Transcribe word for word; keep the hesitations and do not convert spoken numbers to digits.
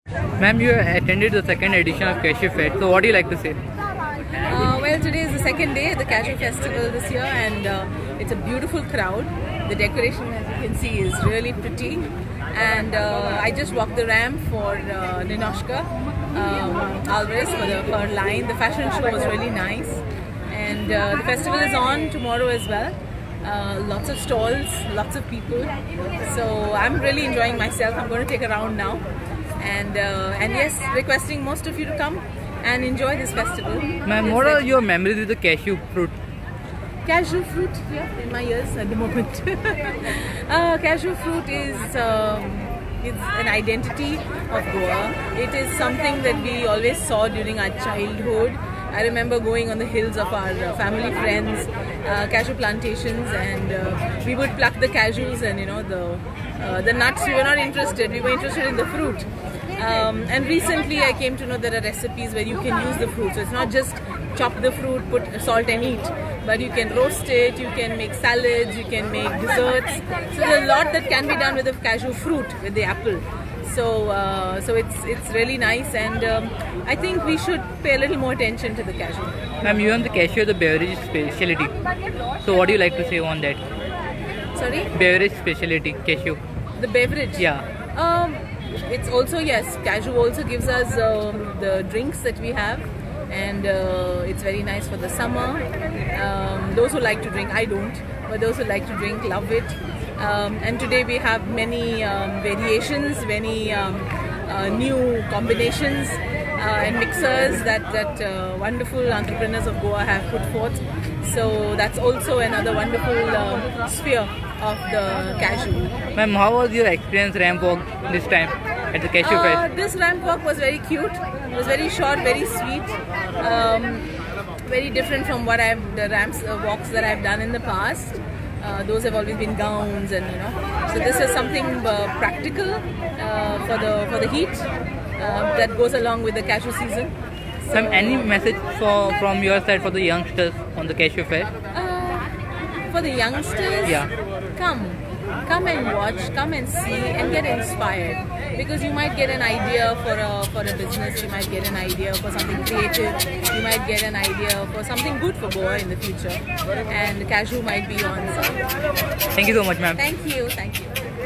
Ma'am, you attended the second edition of Cashew Fest. So what do you like to say? Uh, well, today is the second day of the Cashew Festival this year, and uh, it's a beautiful crowd. The decoration, as you can see, is really pretty. And uh, I just walked the ramp for uh, Ninoshka um, Alvarez for the her line. The fashion show was really nice, and uh, the festival is on tomorrow as well. Uh, lots of stalls, lots of people. So I'm really enjoying myself. I'm going to take a round now, and uh, and yes, requesting most of you to come and enjoy this festival. Ma'am, what are your memories with the cashew fruit? Cashew fruit, yeah, in my ears at the moment. uh, cashew fruit is um, it's an identity of Goa. It is something that we always saw during our childhood. I remember going on the hills of our uh, family friends, uh, cashew plantations, and uh, we would pluck the cashews and you know the uh, the nuts. We were not interested. We were interested in the fruit. Um, and recently I came to know there are recipes where you can use the fruit. So it's not just chop the fruit, put salt and eat, but you can roast it, you can make salads, you can make desserts. So there's a lot that can be done with the cashew fruit, with the apple. So uh, so it's it's really nice, and um, I think we should pay a little more attention to the cashew. Ma'am, you and the cashew are the beverage specialty. So what do you like to say on that? Sorry? Beverage specialty, cashew. The beverage? Yeah. Um, it's also, yes, cashew also gives us um, the drinks that we have, and uh, it's very nice for the summer. Um, those who like to drink, I don't, but those who like to drink love it. Um, and today we have many um, variations, many um, uh, new combinations uh, and mixers that, that uh, wonderful entrepreneurs of Goa have put forth. So that's also another wonderful um, sphere of the cashew. Ma'am, how was your experience ramp walk this time at the Cashew uh, Fest? This ramp walk was very cute. It was very short, very sweet. Um, very different from what I've the ramps uh, walks that I've done in the past. Uh, those have always been gowns, and you know. So this is something uh, practical uh, for the for the heat uh, that goes along with the cashew season. So, Ma'am, any message for from your side for the youngsters on the Cashew Fest? Uh, for the youngsters, yeah. come, come and watch, come and see, and get inspired. Because you might get an idea for a for a business, you might get an idea for something creative, you might get an idea for something good for Goa in the future, and cashew might be on. Thank you so much, ma'am. Thank you, thank you.